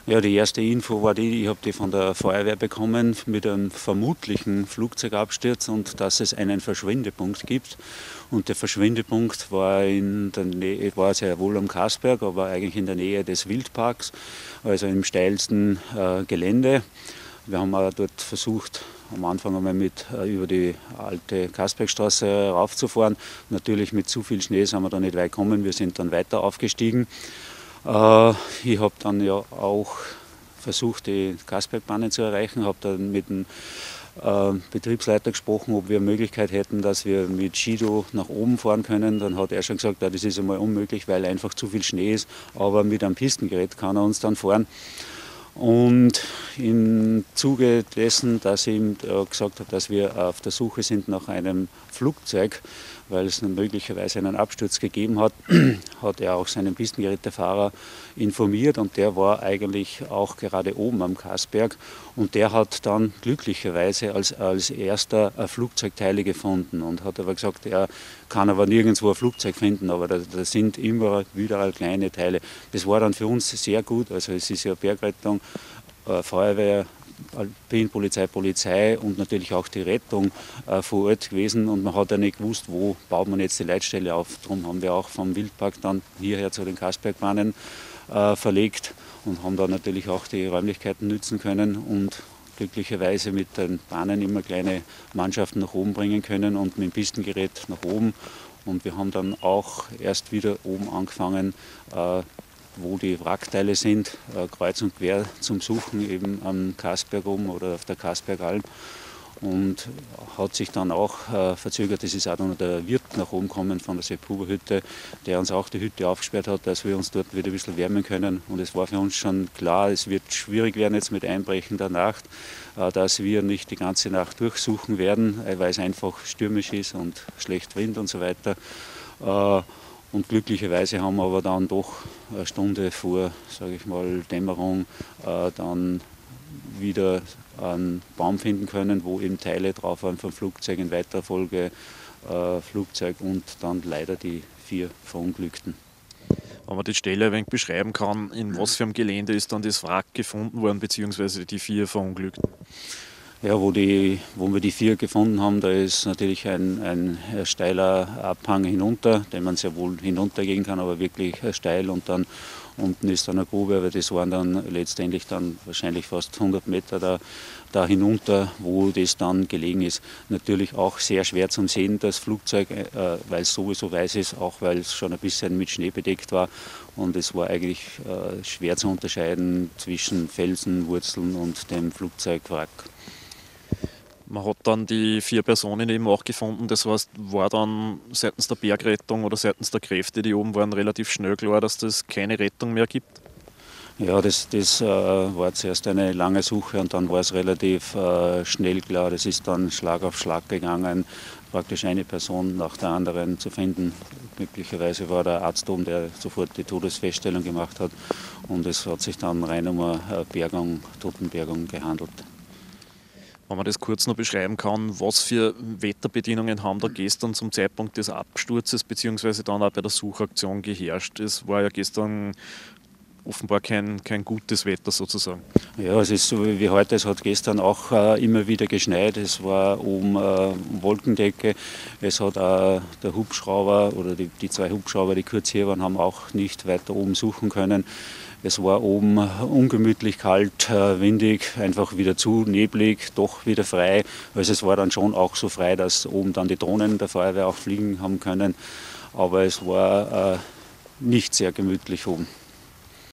Ja, die erste Info war die, ich habe die von der Feuerwehr bekommen mit einem vermutlichen Flugzeugabsturz und dass es einen Verschwindepunkt gibt. Und der Verschwindepunkt war in der Nähe, war sehr wohl am Kasberg, aber eigentlich in der Nähe des Wildparks, also im steilsten Gelände. Wir haben auch dort versucht, am Anfang einmal über die alte Kasbergstraße raufzufahren. Natürlich mit zu viel Schnee sind wir da nicht weit gekommen, wir sind dann weiter aufgestiegen. Ich habe dann ja auch versucht, die Kasbergbahnen zu erreichen, habe dann mit dem Betriebsleiter gesprochen, ob wir eine Möglichkeit hätten, dass wir mit Skido nach oben fahren können. Dann hat er schon gesagt, ja, das ist einmal unmöglich, weil einfach zu viel Schnee ist, aber mit einem Pistengerät kann er uns dann fahren. Und im Zuge dessen, dass ich ihm gesagt habe, dass wir auf der Suche sind nach einem Flugzeug, weil es möglicherweise einen Absturz gegeben hat, hat er auch seinen Pistengerätefahrer informiert und der war eigentlich auch gerade oben am Kasberg und der hat dann glücklicherweise als erster Flugzeugteile gefunden und hat aber gesagt, er kann aber nirgendwo ein Flugzeug finden, aber da sind immer wieder kleine Teile. Das war dann für uns sehr gut, also es ist ja Bergrettung, Feuerwehr, Alpinpolizei, Polizei und natürlich auch die Rettung vor Ort gewesen und man hat ja nicht gewusst, wo baut man jetzt die Leitstelle auf. Darum haben wir auch vom Wildpark dann hierher zu den Kasbergbahnen verlegt und haben da natürlich auch die Räumlichkeiten nützen können und glücklicherweise mit den Bahnen immer kleine Mannschaften nach oben bringen können und mit dem Pistengerät nach oben. Und wir haben dann auch erst wieder oben angefangen, wo die Wrackteile sind, kreuz und quer zum Suchen, eben am Kasberg oben oder auf der Kasbergalm. Und hat sich dann auch verzögert, es ist auch noch der Wirt nach oben gekommen von der Sepp-Huber-Hütte, der uns auch die Hütte aufgesperrt hat, dass wir uns dort wieder ein bisschen wärmen können. Und es war für uns schon klar, es wird schwierig werden jetzt mit Einbrechen der Nacht, dass wir nicht die ganze Nacht durchsuchen werden, weil es einfach stürmisch ist und schlecht Wind und so weiter. Und glücklicherweise haben wir aber dann doch eine Stunde vor, sage ich mal, Dämmerung dann wieder einen Baum finden können, wo eben Teile drauf waren vom Flugzeug, in weiterer Folge Flugzeug und dann leider die 4 Verunglückten. Wenn man die Stelle ein wenig beschreiben kann, in was für einem Gelände ist dann das Wrack gefunden worden, beziehungsweise die 4 Verunglückten? Ja, wo wir die 4 gefunden haben, da ist natürlich ein steiler Abhang hinunter, den man sehr wohl hinuntergehen kann, aber wirklich steil und dann unten ist dann eine Grube, aber das waren dann letztendlich dann wahrscheinlich fast 100 Meter da hinunter, wo das dann gelegen ist. Natürlich auch sehr schwer zum Sehen, das Flugzeug, weil es sowieso weiß ist, auch weil es schon ein bisschen mit Schnee bedeckt war und es war eigentlich schwer zu unterscheiden zwischen Felsen, Wurzeln und dem Flugzeugwrack. Man hat dann die 4 Personen eben auch gefunden. Das heißt, war dann seitens der Bergrettung oder seitens der Kräfte, die oben waren, relativ schnell klar, dass das keine Rettung mehr gibt? Ja, das war zuerst eine lange Suche und dann war es relativ schnell klar. Das ist dann Schlag auf Schlag gegangen, praktisch eine Person nach der anderen zu finden. Glücklicherweise war der Arzt oben, der sofort die Todesfeststellung gemacht hat und es hat sich dann rein um eine Totenbergung gehandelt. Wenn man das kurz noch beschreiben kann, was für Wetterbedingungen haben da gestern zum Zeitpunkt des Absturzes beziehungsweise dann auch bei der Suchaktion geherrscht? Es war ja gestern offenbar kein gutes Wetter sozusagen. Ja, es ist so wie heute. Es hat gestern auch immer wieder geschneit. Es war oben Wolkendecke. Es hat der Hubschrauber oder die 2 Hubschrauber, die kurz hier waren, haben auch nicht weiter oben suchen können. Es war oben ungemütlich kalt, windig, einfach wieder zu neblig, doch wieder frei. Also es war dann schon auch so frei, dass oben dann die Drohnen der Feuerwehr auch fliegen haben können. Aber es war nicht sehr gemütlich oben.